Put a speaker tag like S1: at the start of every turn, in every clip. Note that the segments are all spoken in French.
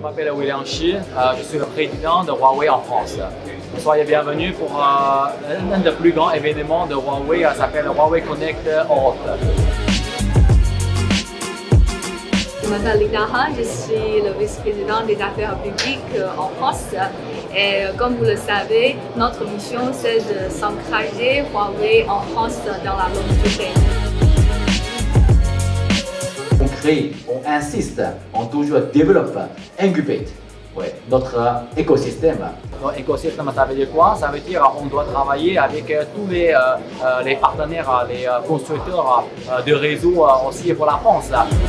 S1: m'appelle William Shi, je suis le président de Huawei en France. Soyez bienvenus pour un des plus grands événements de Huawei, s'appelle Huawei Connect Europe.
S2: Je m'appelle Linda Han, je suis le vice-président des affaires publiques en France. Et comme vous le savez, notre mission c'est de s'encourager Huawei en France dans la longue durée.
S3: On crée, on insiste, on toujours développe, incubate notre écosystème.
S1: Donc, écosystème, ça veut dire quoi? Ça veut dire qu'on doit travailler avec tous les partenaires, les constructeurs de réseaux aussi pour la France.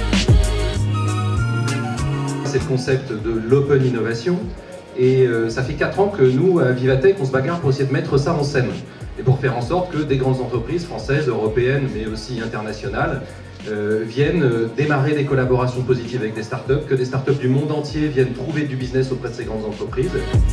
S4: C'est le concept de l'open innovation et ça fait 4 ans que nous, à Vivatech, on se bagarre pour essayer de mettre ça en scène et pour faire en sorte que des grandes entreprises françaises, européennes, mais aussi internationales, viennent démarrer des collaborations positives avec des startups, que des startups du monde entier viennent trouver du business auprès de ces grandes entreprises.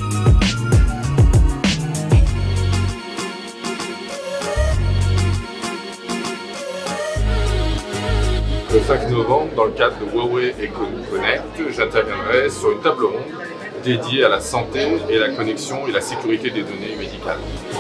S5: Le 5 novembre, dans le cadre de Huawei Eco Connect, j'interviendrai sur une table ronde dédiée à la santé et la connexion et la sécurité des données médicales.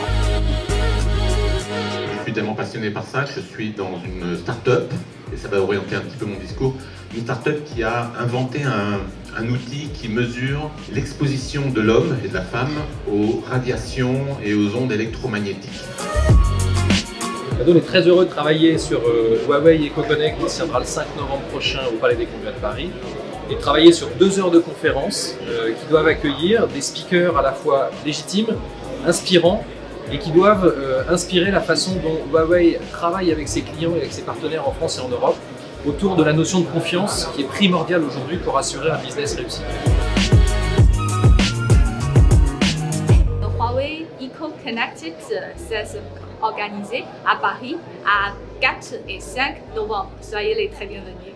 S6: Je suis tellement passionné par ça, je suis dans une start-up, et ça va orienter un petit peu mon discours, une start-up qui a inventé un outil qui mesure l'exposition de l'homme et de la femme aux radiations et aux ondes électromagnétiques.
S7: On est très heureux de travailler sur Huawei Eco Connect qui se tiendra le 5 novembre prochain au Palais des Congrès de Paris et de travailler sur 2 heures de conférence qui doivent accueillir des speakers à la fois légitimes, inspirants et qui doivent inspirer la façon dont Huawei travaille avec ses clients et avec ses partenaires en France et en Europe autour de la notion de confiance qui est primordiale aujourd'hui pour assurer un business réussi.
S2: Huawei Eco Connected s'est organisé à Paris à 4 et 5 novembre. Soyez les très bienvenus.